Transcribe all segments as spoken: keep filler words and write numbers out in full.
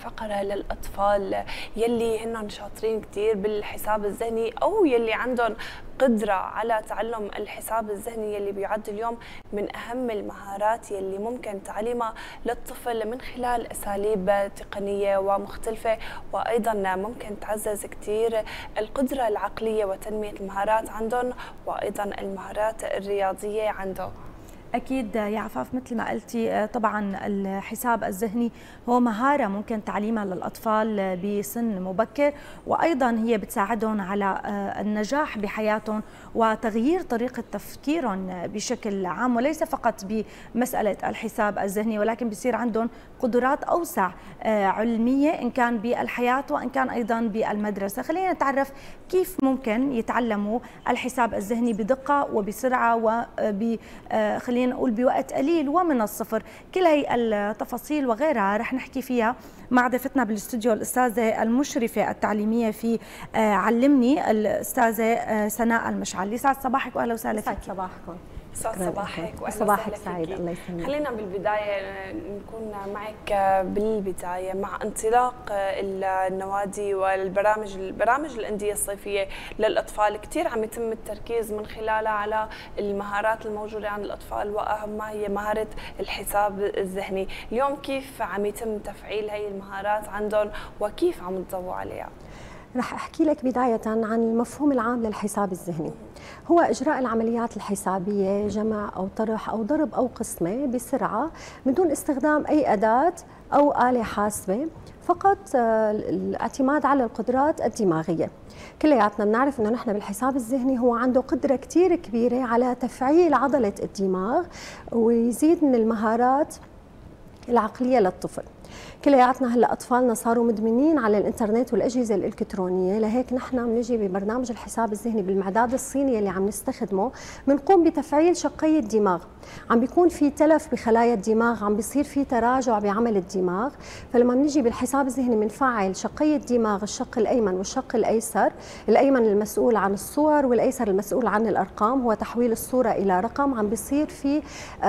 فقرة للأطفال يلي هن شاطرين كتير بالحساب الذهني أو يلي عندهم قدرة على تعلم الحساب الذهني، يلي بيعد اليوم من أهم المهارات يلي ممكن تعليمها للطفل من خلال أساليب تقنية ومختلفة، وأيضا ممكن تعزز كتير القدرة العقلية وتنمية المهارات عندهم وأيضا المهارات الرياضية عندهم. أكيد يا عفاف، مثل ما قلتي طبعا الحساب الذهني هو مهارة ممكن تعليمها للأطفال بسن مبكر، وأيضا هي بتساعدهم على النجاح بحياتهم وتغيير طريقة تفكيرهم بشكل عام، وليس فقط بمسألة الحساب الذهني، ولكن بصير عندهم قدرات أوسع علمية إن كان بالحياة وإن كان أيضا بالمدرسة. خلينا نتعرف كيف ممكن يتعلموا الحساب الذهني بدقة وبسرعة وب خلينا نقول بوقت قليل ومن الصفر. كل هي التفاصيل وغيرها رح نحكي فيها مع ضيفتنا بالاستوديو الأستاذة المشرفة التعليمية في علمني الأستاذة سناء المشعل. يسعد صباحك وأهلا وسهلا فيك. يسعد صباحكم. يسعد صباحك واهلا صباحك سعيد. الله يسلمك. خلينا بالبدايه نكون معك بالبدايه مع انطلاق النوادي والبرامج البرامج الانديه الصيفيه للاطفال، كثير عم يتم التركيز من خلالها على المهارات الموجوده عند الاطفال واهمها هي مهاره الحساب الذهني. اليوم كيف عم يتم تفعيل هي المهارات عندهم وكيف عم تضووا عليها؟ رح أحكي لك بداية عن المفهوم العام للحساب الذهني. هو إجراء العمليات الحسابية، جمع أو طرح أو ضرب أو قسمة بسرعة من دون استخدام أي أداة أو آلة حاسبة، فقط الاعتماد على القدرات الدماغية. كلياتنا بنعرف إنه نحن بالحساب الذهني هو عنده قدرة كتير كبيرة على تفعيل عضلة الدماغ ويزيد من المهارات العقلية للطفل. كلياتنا هلا اطفالنا صاروا مدمنين على الانترنت والاجهزه الالكترونيه، لهيك نحن بنجي ببرنامج الحساب الذهني بالمعداد الصيني اللي عم نستخدمه بنقوم بتفعيل شقي الدماغ. عم بيكون في تلف بخلايا الدماغ، عم بيصير في تراجع بعمل الدماغ، فلما بنجي بالحساب الذهني بنفعل شقي الدماغ الشق الايمن والشق الايسر، الايمن المسؤول عن الصور والايسر المسؤول عن الارقام، هو تحويل الصوره الى رقم. عم بيصير في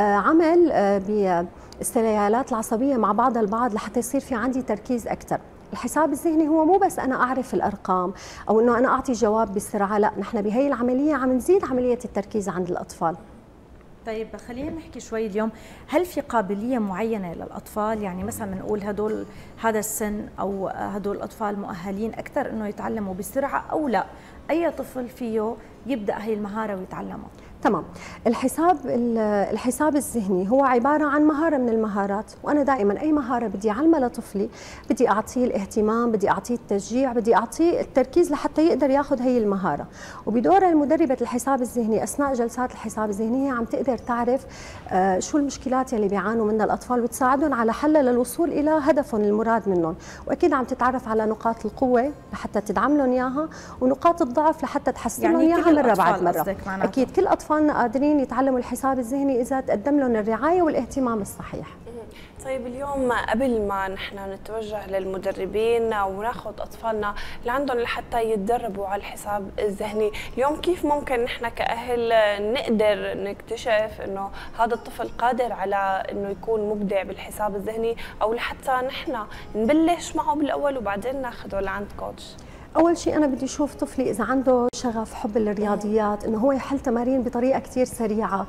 عمل ب السلالات العصبية مع بعضها البعض لحتى يصير في عندي تركيز أكثر. الحساب الذهني هو مو بس أنا أعرف الأرقام أو أنه أنا أعطي جواب بسرعة، لا، نحن بهي العملية عم نزيد عملية التركيز عند الأطفال. طيب خلينا نحكي شوي اليوم، هل في قابلية معينة للأطفال؟ يعني مثلا بنقول هدول هذا السن أو هدول الأطفال مؤهلين أكثر أنه يتعلموا بسرعة أو لا؟ أي طفل فيه يبدأ هي المهارة ويتعلمها؟ تمام. الحساب الحساب الذهني هو عبارة عن مهارة من المهارات، وأنا دائما أي مهارة بدي أعلمها لطفلي بدي أعطيه الاهتمام، بدي أعطيه التشجيع، بدي أعطيه التركيز لحتى يقدر ياخذ هي المهارة. وبدورها المدربة الحساب الذهني أثناء جلسات الحساب الذهني عم تقدر تعرف آه شو المشكلات اللي بيعانوا منها الأطفال وتساعدهم على حلها للوصول إلى هدفهم المراد منهم، وأكيد عم تتعرف على نقاط القوة لحتى تدعم لهم إياها ونقاط الضعف لحتى تحسن لهم إياها مرة بعد مرة. أكيد كل أطفالنا قادرين يتعلموا الحساب الذهني إذا تقدم لهم الرعاية والاهتمام الصحيح. طيب اليوم قبل ما نحن نتوجه للمدربين وناخذ اطفالنا اللي عندهم لحتى يتدربوا على الحساب الذهني، اليوم كيف ممكن نحن كاهل نقدر نكتشف انه هذا الطفل قادر على انه يكون مبدع بالحساب الذهني، او لحتى نحن نبلش معه بالاول وبعدين ناخذه لعند كوتش؟ أول شيء أنا بدي أشوف طفلي إذا عنده شغف حب للرياضيات، إنه هو يحل تمارين بطريقة كتير سريعة،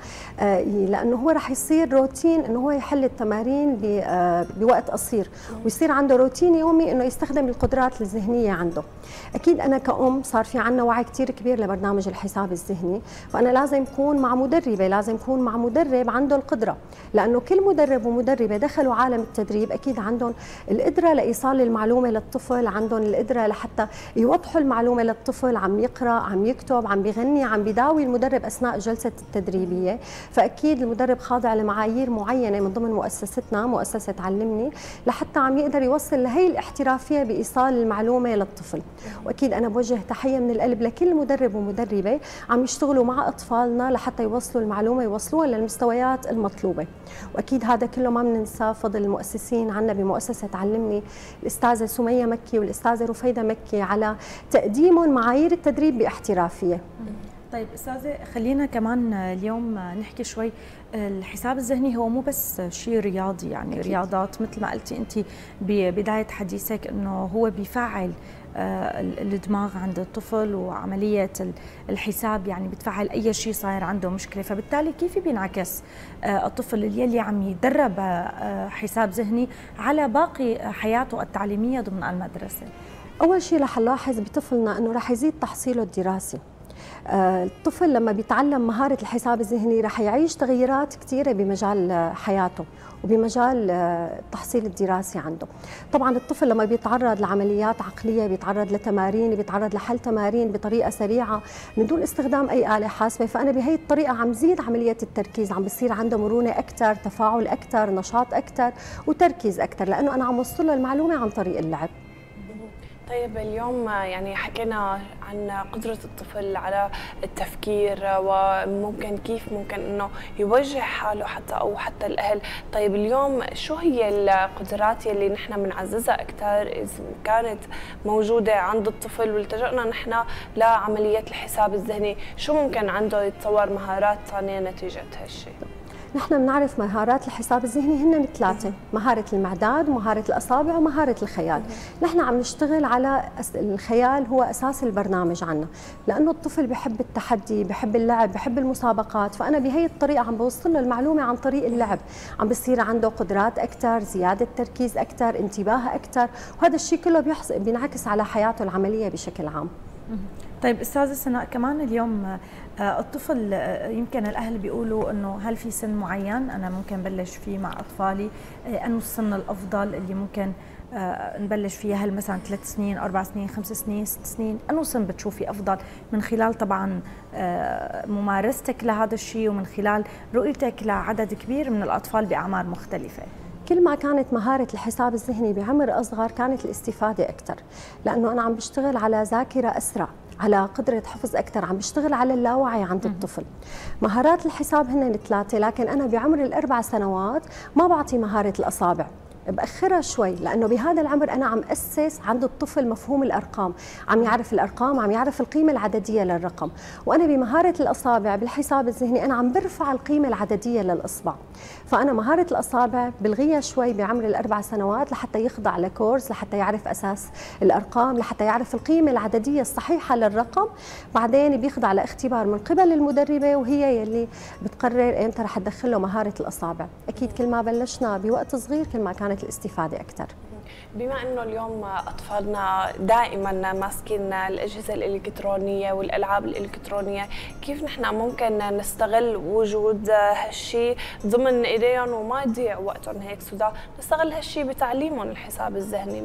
لأنه هو رح يصير روتين إنه هو يحل التمارين بوقت قصير، ويصير عنده روتين يومي إنه يستخدم القدرات الذهنية عنده. أكيد أنا كأم صار في عنا وعي كتير كبير لبرنامج الحساب الذهني، فأنا لازم أكون مع مدربة، لازم أكون مع مدرب عنده القدرة، لأنه كل مدرب ومدربة دخلوا عالم التدريب أكيد عندهم القدرة لإيصال المعلومة للطفل، عندهم القدرة لحتى يوضحوا المعلومة للطفل، عم يقرأ، عم يكتب، عم بيغني، عم بيداوي المدرب أثناء الجلسة التدريبية. فأكيد المدرب خاضع لمعايير معينة من ضمن مؤسستنا مؤسسة علمني لحتى عم يقدر يوصل لهي الاحترافية بإيصال المعلومة للطفل. وأكيد أنا بوجه تحية من القلب لكل مدرب ومدربة عم يشتغلوا مع أطفالنا لحتى يوصلوا المعلومة يوصلوها للمستويات المطلوبة. وأكيد هذا كله ما بننسى فضل المؤسسين عنا بمؤسسة علمني، الأستاذة سمية مكي والأستاذة رفيدة مكي، على تقديمهم معايير التدريب باحترافية. طيب استاذه، خلينا كمان اليوم نحكي شوي. الحساب الذهني هو مو بس شيء رياضي، يعني أكيد. رياضات مثل ما قلتي انت ببدايه حديثك انه هو بيفعل الدماغ عند الطفل، وعمليه الحساب يعني بتفعل اي شيء صاير عنده مشكله، فبالتالي كيف بينعكس الطفل اللي عم يتدرب حساب ذهني على باقي حياته التعليميه ضمن المدرسه؟ اول شيء رح نلاحظ بطفلنا انه رح يزيد تحصيله الدراسي. الطفل لما بيتعلم مهارة الحساب الذهني رح يعيش تغيرات كثيرة بمجال حياته وبمجال التحصيل الدراسي عنده. طبعا الطفل لما بيتعرض لعمليات عقلية، بيتعرض لتمارين، بيتعرض لحل تمارين بطريقة سريعة من دون استخدام أي آلة حاسبة، فأنا بهي الطريقة عم زيد عملية التركيز، عم بصير عنده مرونة أكثر، تفاعل أكثر، نشاط أكثر وتركيز أكثر، لأنه أنا عم وصل له المعلومة عن طريق اللعب. طيب اليوم يعني حكينا عن قدرة الطفل على التفكير، وممكن كيف ممكن انه يوجه حاله حتى او حتى الاهل. طيب اليوم شو هي القدرات اللي نحن بنعززها اكثر اذا كانت موجودة عند الطفل والتجأنا نحن لعملية الحساب الذهني؟ شو ممكن عنده يتطور مهارات ثانية نتيجة هالشيء؟ نحن بنعرف مهارات الحساب الذهني هن ثلاثة، مهارة المعداد ومهارة الأصابع ومهارة الخيال. نحن عم نشتغل على الخيال، هو أساس البرنامج عنا، لأنه الطفل بحب التحدي، بحب اللعب، بحب المسابقات، فأنا بهي الطريقة عم بوصل له المعلومة عن طريق اللعب، عم بصير عنده قدرات أكثر، زيادة تركيز أكثر، انتباه أكثر، وهذا الشيء كله بينعكس على حياته العملية بشكل عام. طيب استاذه سناء، كمان اليوم الطفل يمكن الاهل بيقولوا انه هل في سن معين انا ممكن بلش فيه مع اطفالي؟ انه السن الافضل اللي ممكن نبلش فيها؟ هل مثلا ثلاث سنين، اربع سنين، خمس سنين، ست سنين؟ انه سن بتشوفي افضل من خلال طبعا ممارستك لهذا الشيء ومن خلال رؤيتك لعدد كبير من الاطفال باعمار مختلفه؟ كل ما كانت مهارة الحساب الذهني بعمر أصغر كانت الاستفادة أكثر، لأنه أنا عم بشتغل على ذاكرة أسرع، على قدرة حفظ أكثر، عم بشتغل على اللاوعي عند الطفل. مهارات الحساب هن ثلاثة، لكن أنا بعمر الأربع سنوات ما بعطي مهارة الأصابع، بأخرها شوي، لأنه بهذا العمر أنا عم أسس عند الطفل مفهوم الأرقام، عم يعرف الأرقام، عم يعرف القيمة العددية للرقم، وأنا بمهارة الأصابع بالحساب الذهني أنا عم برفع القيمة العددية للإصبع. فأنا مهارة الأصابع بلغيها شوي بعمر الأربع سنوات لحتى يخضع لكورس، لحتى يعرف أساس الأرقام، لحتى يعرف القيمة العددية الصحيحة للرقم. بعدين بيخضع لاختبار من قبل المدربة، وهي يلي بتقرر إمتى رح تدخله مهارة الأصابع. أكيد كل ما بلشنا بوقت صغير كل ما كانت الاستفادة أكثر. بما انه اليوم اطفالنا دائما ماسكين الاجهزه الالكترونيه والالعاب الالكترونيه، كيف نحن ممكن نستغل وجود هالشيء ضمن ايديهم وما يضيع وقتهم هيك سدى، نستغل هالشيء بتعليمهم الحساب الذهني؟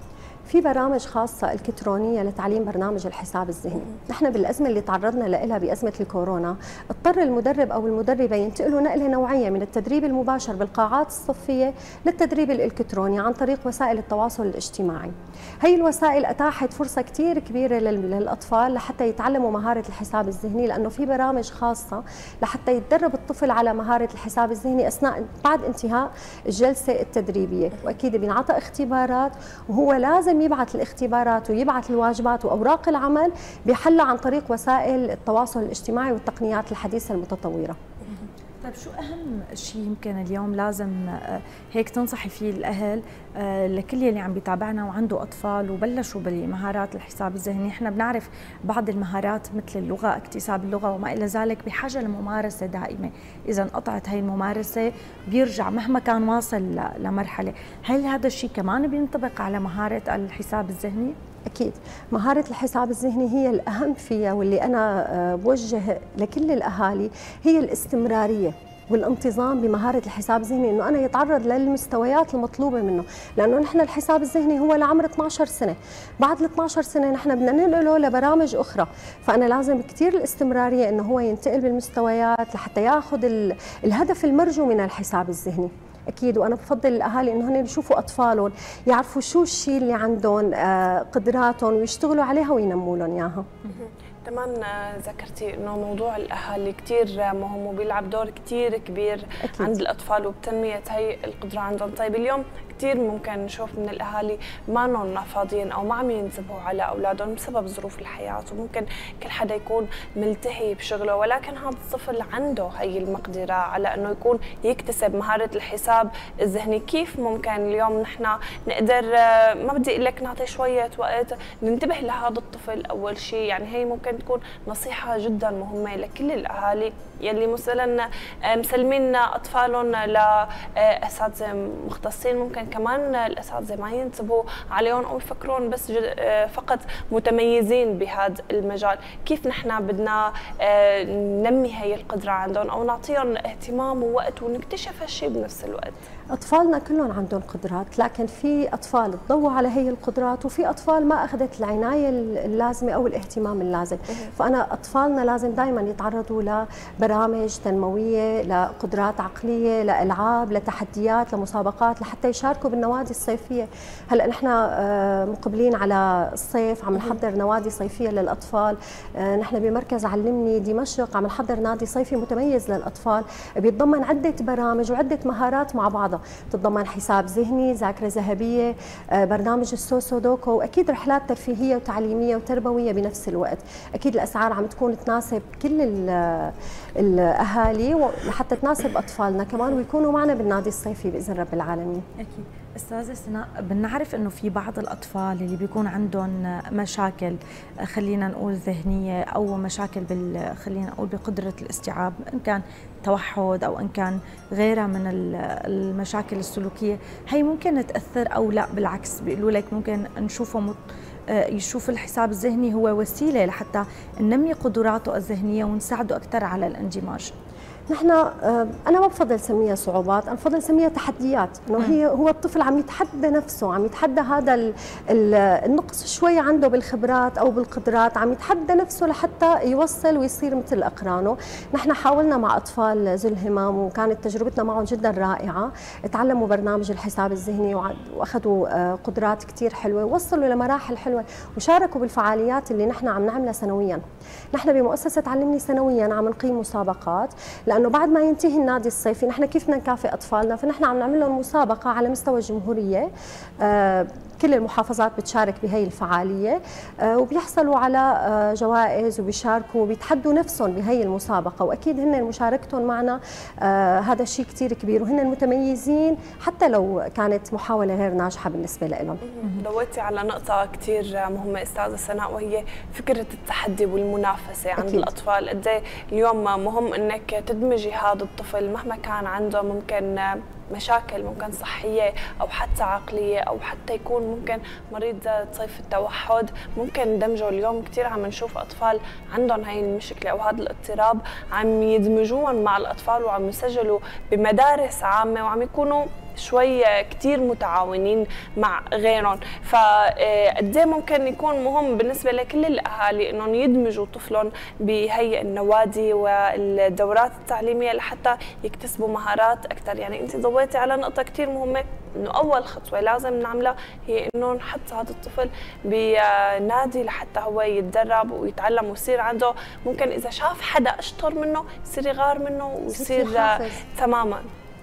في برامج خاصة إلكترونية لتعليم برنامج الحساب الذهني. نحن بالأزمة اللي تعرضنا لها بأزمة الكورونا، اضطر المدرب أو المدربة ينتقلوا نقلة نوعية من التدريب المباشر بالقاعات الصفية للتدريب الإلكتروني عن طريق وسائل التواصل الاجتماعي. هي الوسائل أتاحت فرصة كتير كبيرة للأطفال لحتى يتعلموا مهارة الحساب الذهني، لأنه في برامج خاصة لحتى يتدرب الطفل على مهارة الحساب الذهني أثناء بعد انتهاء الجلسة التدريبية. وأكيد بينعطى اختبارات، وهو لازم يبعث الاختبارات ويبعث الواجبات واوراق العمل بحلها عن طريق وسائل التواصل الاجتماعي والتقنيات الحديثه المتطوره. طيب شو اهم شيء يمكن اليوم لازم هيك تنصحي فيه الاهل لكل اللي عم بيتابعنا وعنده اطفال وبلشوا بمهارات الحساب الذهني؟ احنا بنعرف بعض المهارات مثل اللغه، اكتساب اللغه وما الى ذلك بحاجه لممارسه دائمه، اذا انقطعت هي الممارسه بيرجع مهما كان واصل لمرحله. هل هذا الشيء كمان بينطبق على مهاره الحساب الذهني؟ أكيد مهارة الحساب الذهني هي الأهم فيها، واللي أنا بوجه لكل الأهالي هي الاستمرارية والانتظام بمهارة الحساب الذهني، انه انا يتعرض للمستويات المطلوبة منه، لانه نحن الحساب الذهني هو لعمر اثنعش سنة، بعد ال اثنعش سنة نحن بدنا ننقله لبرامج اخرى، فانا لازم كثير الاستمرارية انه هو ينتقل بالمستويات لحتى ياخذ الهدف المرجو من الحساب الذهني. اكيد، وانا بفضل الاهالي انه هن يشوفوا اطفالهم، يعرفوا شو الشيء اللي عندهم قدراتهم ويشتغلوا عليها وينموا لهم اياها. كمان ذكرتي انه موضوع الاهالي كثير مهم وبيلعب دور كثير كبير أكيد. عند الاطفال وبتنميه هي القدره عندهم. طيب اليوم كثير ممكن نشوف من الاهالي ما نون فاضيين او ما عم ينتبهوا على اولادهم بسبب ظروف الحياه، وممكن كل حدا يكون ملتهي بشغله، ولكن هذا الطفل عنده هي المقدره على انه يكون يكتسب مهاره الحساب الذهني. كيف ممكن اليوم نحن نقدر، ما بدي اقول لك نعطي شويه وقت، ننتبه لهذا الطفل اول شيء؟ يعني هي ممكن تكون نصيحه جدا مهمه لكل الاهالي يلي مثلا مسلمين اطفالهم لاساتذه مختصين، ممكن كمان الاساتذه ما ينتبهوا عليهم او يفكرون بس فقط متميزين بهذا المجال. كيف نحن بدنا ننمي هي القدره عندهم او نعطيهم اهتمام ووقت ونكتشف هالشيء بنفس الوقت؟ اطفالنا كلهم عندهم قدرات، لكن في اطفال تضووا على هي القدرات وفي اطفال ما اخذت العنايه اللازمه او الاهتمام اللازم. فانا اطفالنا لازم دائما يتعرضوا لبرامج تنمويه، لقدرات عقليه، لالعاب، لتحديات، لمسابقات، لحتى يشاركوا بالنوادي الصيفيه. هلا نحن مقبلين على الصيف، عم نحضر نوادي صيفيه للاطفال. نحن بمركز علمني دمشق عم نحضر نادي صيفي متميز للاطفال، بيتضمن عده برامج وعده مهارات مع بعضها، بتتضمن حساب ذهني، ذاكره ذهبيه، برنامج السوسودوكو، واكيد رحلات ترفيهيه وتعليميه وتربويه بنفس الوقت. اكيد الاسعار عم تكون تناسب كل الاهالي لحتى تناسب اطفالنا كمان ويكونوا معنا بالنادي الصيفي باذن رب العالمين. اكيد. استاذه سناء، بنعرف انه في بعض الاطفال اللي بيكون عندهم مشاكل، خلينا نقول ذهنيه، او مشاكل بال خلينا نقول بقدره الاستيعاب، ان كان توحد او ان كان غيرها من المشاكل السلوكيه، هي ممكن تاثر او لا بالعكس بيقولوا لك ممكن نشوفه مت... يشوف الحساب الذهني هو وسيله لحتى ننمي قدراته الذهنيه ونساعده اكثر على الاندماج؟ نحن انا ما بفضل سميها صعوبات، انا بفضل سميها تحديات، انه هي هو الطفل عم يتحدى نفسه، عم يتحدى هذا النقص شوي عنده بالخبرات او بالقدرات، عم يتحدى نفسه لحتى يوصل ويصير مثل اقرانه. نحن حاولنا مع اطفال ذوي الهمم وكانت تجربتنا معهم جدا رائعه، تعلموا برنامج الحساب الذهني واخذوا قدرات كثير حلوه، وصلوا لمراحل حلوه وشاركوا بالفعاليات اللي نحن عم نعملها سنويا. نحن بمؤسسه علمني سنويا عم نقيم مسابقات، لانه بعد ما ينتهي النادي الصيفي نحن كيف بدنا نكافئ اطفالنا، فنحن عم نعمل لهم مسابقه على مستوى الجمهوريه، آه كل المحافظات بتشارك بهي الفعاليه، آه وبيحصلوا على آه جوائز وبيشاركوا وبيتحدوا نفسهم بهي المسابقه، واكيد هن مشاركتهم معنا آه هذا شيء كثير كبير، وهن متميزين حتى لو كانت محاوله غير ناجحه بالنسبه لهم. ضويتي على نقطه كثير مهمه استاذه سناء، وهي فكره التحدي والمنافسه عند أكيد. الاطفال. قد ايه اليوم مهم انك تدمجي هذا الطفل مهما كان عنده ممكن مشاكل ممكن صحيه او حتى عقليه او حتى يكون ممكن مريض طيف التوحد، ممكن دمجه. اليوم كثير عم نشوف اطفال عندهم هاي المشكله او هذا الاضطراب عم يدمجوهم مع الاطفال وعم يسجلوا بمدارس عامه وعم يكونوا شوي كثير متعاونين مع غيرهم. فقد ايه ممكن يكون مهم بالنسبه لكل الاهالي انهم يدمجوا طفلهم بهي النوادي والدورات التعليميه لحتى يكتسبوا مهارات اكثر. يعني انت ضويتي على نقطه كثير مهمه، انه اول خطوه لازم نعملها هي انه نحط هذا الطفل بنادي لحتى هو يتدرب ويتعلم ويصير عنده ممكن اذا شاف حدا اشطر منه يصير يغار منه ويصير تماما.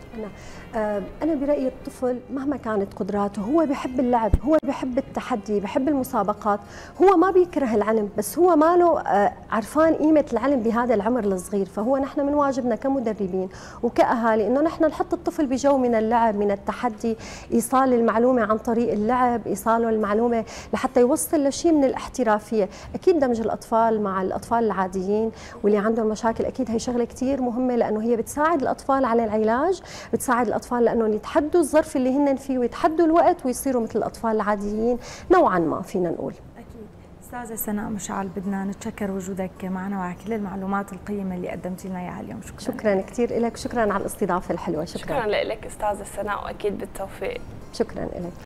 أنا برأيي الطفل مهما كانت قدراته هو بحب اللعب، هو بحب التحدي، بحب المسابقات، هو ما بيكره العلم، بس هو ما له عرفان قيمة العلم بهذا العمر الصغير. فهو نحن من واجبنا كمدربين وكأهالي إنه نحن نحط الطفل بجو من اللعب، من التحدي، إيصال المعلومة عن طريق اللعب، إيصاله المعلومة لحتى يوصل لشيء من الاحترافية. أكيد دمج الأطفال مع الأطفال العاديين واللي عندهم مشاكل أكيد هي شغلة كثير مهمة، لأنه هي بتساعد الأطفال على العلاج، بتساعد الأطفال لأنهم يتحدوا الظرف اللي هن فيه ويتحدوا الوقت ويصيروا مثل الأطفال العاديين نوعا ما فينا نقول. أكيد. أستاذة سناء مشعل، بدنا نتشكر وجودك معنا وعلى كل المعلومات القيمة اللي قدمتي لنا إياها اليوم. شكرا شكرا كثير لك، شكرا على الاستضافة الحلوة. شكرا, شكرا لك أستاذة سناء وأكيد بالتوفيق. شكرا لك.